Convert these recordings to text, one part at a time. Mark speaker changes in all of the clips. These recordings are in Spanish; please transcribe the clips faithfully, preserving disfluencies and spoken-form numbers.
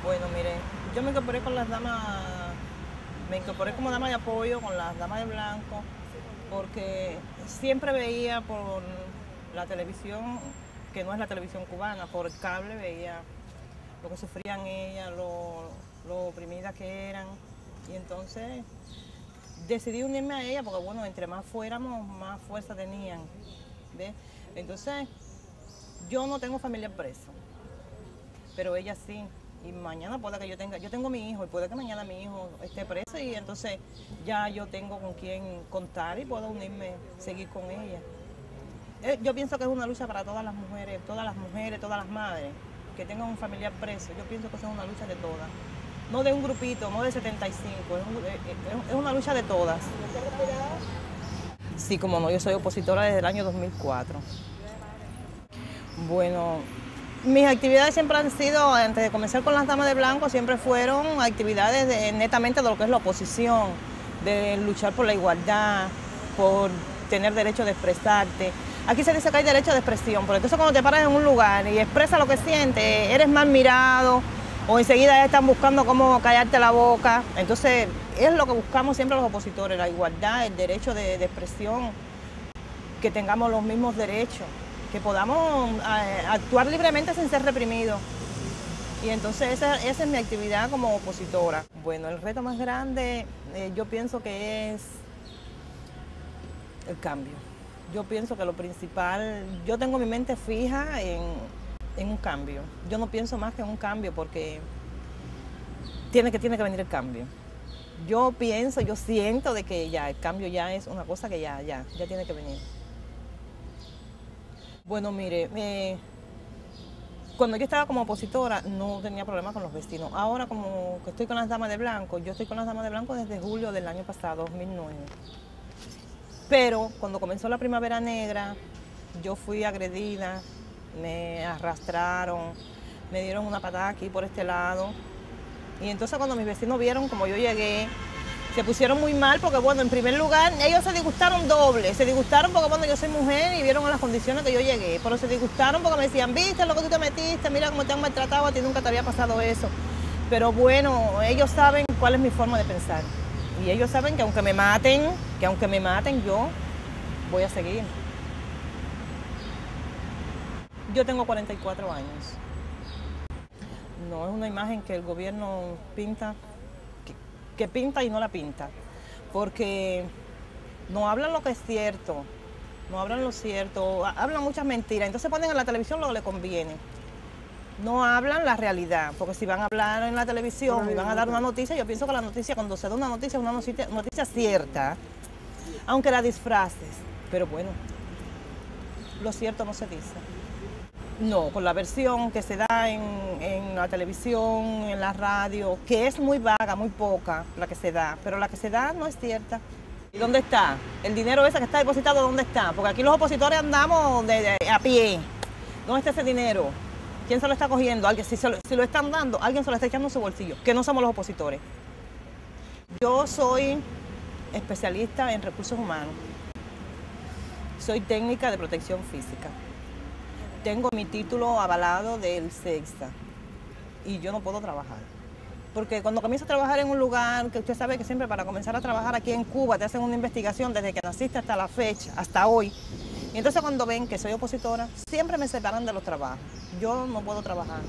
Speaker 1: Bueno, mire, yo me incorporé con las damas, me incorporé como dama de apoyo con las damas de blanco, porque siempre veía por la televisión, que no es la televisión cubana, por el cable veía lo que sufrían ellas, lo, lo oprimidas que eran, y entonces decidí unirme a ella porque, bueno, entre más fuéramos, más fuerza tenían, ¿ves? Entonces, yo no tengo familia presa, pero ella sí. Y mañana puede que yo tenga, yo tengo mi hijo y puede que mañana mi hijo esté preso y entonces ya yo tengo con quién contar y puedo unirme, seguir con ella. Eh, Yo pienso que es una lucha para todas las mujeres, todas las mujeres, todas las madres que tengan un familiar preso. Yo pienso que eso es una lucha de todas. No de un grupito, no de setenta y cinco, es, un- es- es una lucha de todas. Sí, como no, yo soy opositora desde el año dos mil cuatro. Bueno, mis actividades siempre han sido, antes de comenzar con las damas de blanco, siempre fueron actividades de- netamente de lo que es la oposición, de luchar por la igualdad, por tener derecho de expresarte. Aquí se dice que hay derecho de expresión, pero entonces cuando te paras en un lugar y expresas lo que sientes, eres mal mirado o enseguida están buscando cómo callarte la boca. Entonces es lo que buscamos siempre los opositores, la igualdad, el derecho de, de expresión, que tengamos los mismos derechos, que podamos eh, actuar libremente sin ser reprimidos. Y entonces esa, esa es mi actividad como opositora. Bueno, el reto más grande eh, yo pienso que es el cambio. Yo pienso que lo principal, yo tengo mi mente fija en, en un cambio. Yo no pienso más que en un cambio porque tiene que, tiene que venir el cambio. Yo pienso, yo siento de que ya el cambio ya es una cosa que ya, ya, ya tiene que venir. Bueno, mire, eh, cuando yo estaba como opositora no tenía problemas con los vecinos. Ahora como que estoy con las damas de blanco, yo estoy con las damas de blanco desde julio del año pasado, dos mil nueve. Pero cuando comenzó la primavera negra, yo fui agredida, me arrastraron, me dieron una patada aquí por este lado. Y entonces cuando mis vecinos vieron como yo llegué, se pusieron muy mal porque, bueno, en primer lugar, ellos se disgustaron doble. Se disgustaron porque, bueno, yo soy mujer y vieron las condiciones que yo llegué. Pero se disgustaron porque me decían, viste lo que tú te metiste, mira cómo te han maltratado, a ti nunca te había pasado eso. Pero bueno, ellos saben cuál es mi forma de pensar. Y ellos saben que aunque me maten, que aunque me maten, yo voy a seguir. Yo tengo cuarenta y cuatro años. No es una imagen que el gobierno pinta, que, que pinta y no la pinta, porque no hablan lo que es cierto, no hablan lo cierto, ha- hablan muchas mentiras, entonces ponen en la televisión lo que les conviene. No hablan la realidad, porque si van a hablar en la televisión y van a dar una noticia, yo pienso que la noticia, cuando se da una noticia, es una noticia, noticia cierta, aunque la disfraces, pero bueno, lo cierto no se dice. No, con la versión que se da en, en la televisión, en la radio, que es muy vaga, muy poca la que se da, pero la que se da no es cierta. ¿Y dónde está? El dinero ese que está depositado, ¿dónde está? Porque aquí los opositores andamos de, de- a pie. ¿Dónde está ese dinero? ¿Quién se lo está cogiendo? Alguien, si, se lo, si lo están dando, alguien se lo está echando en su bolsillo, que no somos los opositores. Yo soy especialista en recursos humanos. Soy técnica de protección física. Tengo mi título avalado del SEXTA y yo no puedo trabajar. Porque cuando comienzo a trabajar en un lugar, que usted sabe que siempre para comenzar a trabajar aquí en Cuba te hacen una investigación desde que naciste hasta la fecha, hasta hoy. Y entonces cuando ven que soy opositora, siempre me separan de los trabajos. Yo no puedo trabajar.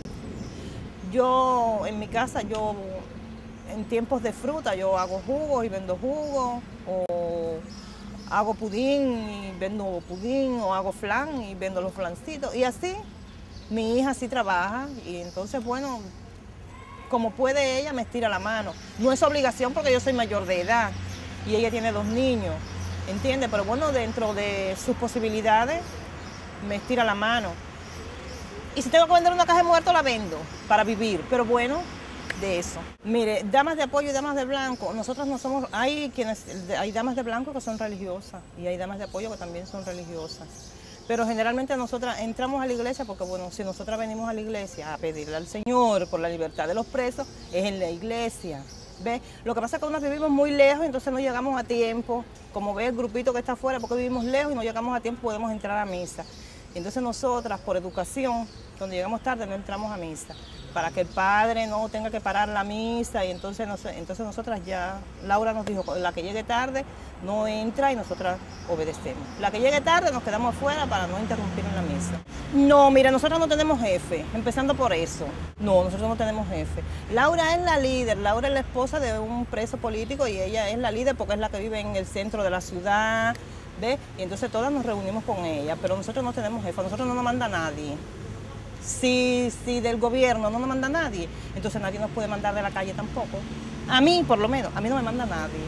Speaker 1: Yo en mi casa, yo en tiempos de fruta, yo hago jugos y vendo jugos, o hago pudín y vendo pudín, o hago flan y vendo los flancitos. Y así, mi hija sí trabaja y entonces, bueno, como puede ella, me estira la mano. No es obligación porque yo soy mayor de edad y ella tiene dos niños, ¿entiende? Pero bueno, dentro de sus posibilidades, me estira la mano. Y si tengo que vender una caja de muertos, la vendo para vivir. Pero bueno, de eso. Mire, damas de apoyo y damas de blanco, nosotros no somos, hay quienes, hay damas de blanco que son religiosas y hay damas de apoyo que también son religiosas. Pero generalmente nosotras entramos a la iglesia porque, bueno, si nosotras venimos a la iglesia a pedirle al Señor por la libertad de los presos, es en la iglesia. ¿Ve? Lo que pasa es que nosotros vivimos muy lejos, entonces no llegamos a tiempo. Como ve el grupito que está afuera, porque vivimos lejos y no llegamos a tiempo, podemos entrar a misa. Entonces nosotras, por educación, cuando llegamos tarde no entramos a misa. para que el padre no tenga que parar la misa y entonces, no sé, entonces nosotras ya, Laura nos dijo, la que llegue tarde no entra y nosotras obedecemos. La que llegue tarde nos quedamos afuera para no interrumpir en la misa. No, mira, nosotros no tenemos jefe, empezando por eso. No, nosotros no tenemos jefe. Laura es la líder, Laura es la esposa de un preso político y ella es la líder porque es la que vive en el centro de la ciudad, ¿ves? Y entonces todas nos reunimos con ella, pero nosotros no tenemos jefe, nosotros no nos manda nadie. Si, si del gobierno no nos manda nadie, entonces nadie nos puede mandar de la calle tampoco. A mí, por lo menos, a mí no me manda nadie.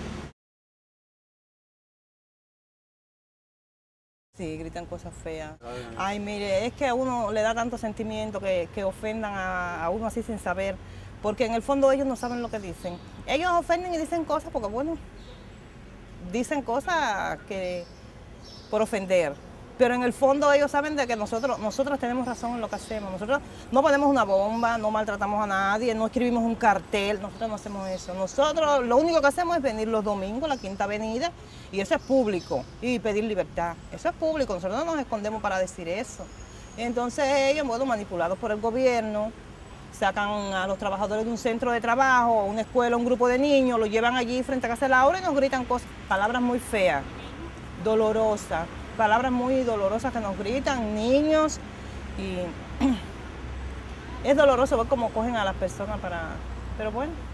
Speaker 1: Sí, gritan cosas feas. Ay, mire, es que a uno le da tanto sentimiento que, que ofendan a, a uno así sin saber, porque en el fondo ellos no saben lo que dicen. Ellos ofenden y dicen cosas porque, bueno, dicen cosas que por ofender. Pero en el fondo ellos saben de que nosotros, nosotros tenemos razón en lo que hacemos. Nosotros no ponemos una bomba, no maltratamos a nadie, no escribimos un cartel, nosotros no hacemos eso. Nosotros lo único que hacemos es venir los domingos a la Quinta Avenida y eso es público y pedir libertad. Eso es público, nosotros no nos escondemos para decir eso. Entonces ellos, bueno, manipulados por el gobierno, sacan a los trabajadores de un centro de trabajo, una escuela, un grupo de niños, los llevan allí frente a casa de Laura y nos gritan cosas, palabras muy feas, dolorosas. Palabras muy dolorosas que nos gritan, niños, y es doloroso ver cómo cogen a las personas para... Pero bueno.